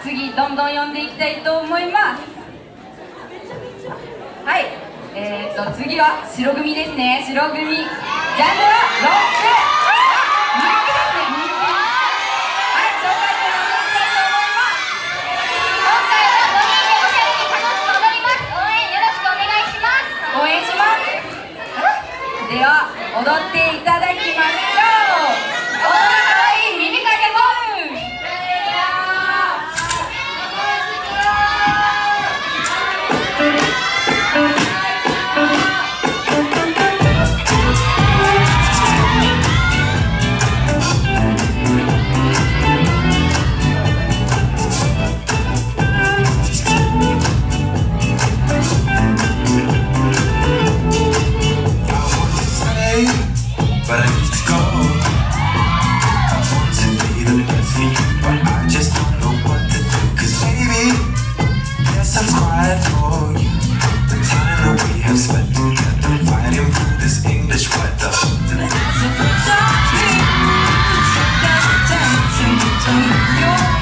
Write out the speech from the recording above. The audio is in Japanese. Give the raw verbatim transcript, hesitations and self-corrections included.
次どんどん読んでいきたいと思います。はい、えーと次は白組ですね。白組、ジャンルはロック、人気ですね、人気。はい、紹介して読んでいきたいと思います。 今回はごにんでおしゃれに楽しく踊ります。応援よろしくお願いします。 応援します。では踊っていただきましょう。大人かわいい耳かけボール。 But I need to go. I want to be the best for you, but I just don't know what to do. Cause baby, yes, I'm quiet for you. The time that we have spent together, fighting through this English weather. And as it looks like me, so there's a tension between you.